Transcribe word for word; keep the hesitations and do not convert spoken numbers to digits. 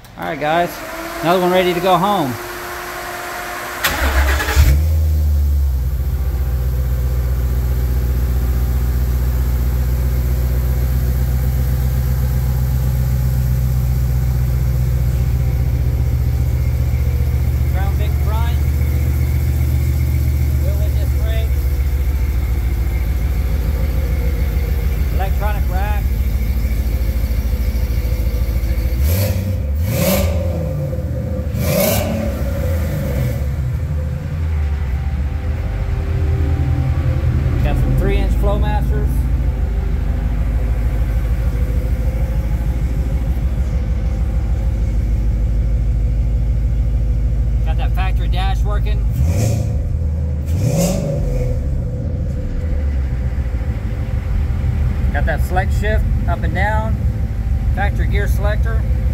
All right, guys, another one ready to go home. Crown Vic front, wheel lid disc brakes, electronic rack. Got some three inch Flowmasters. Got that factory dash working. Got that select shift up and down. Factory gear selector.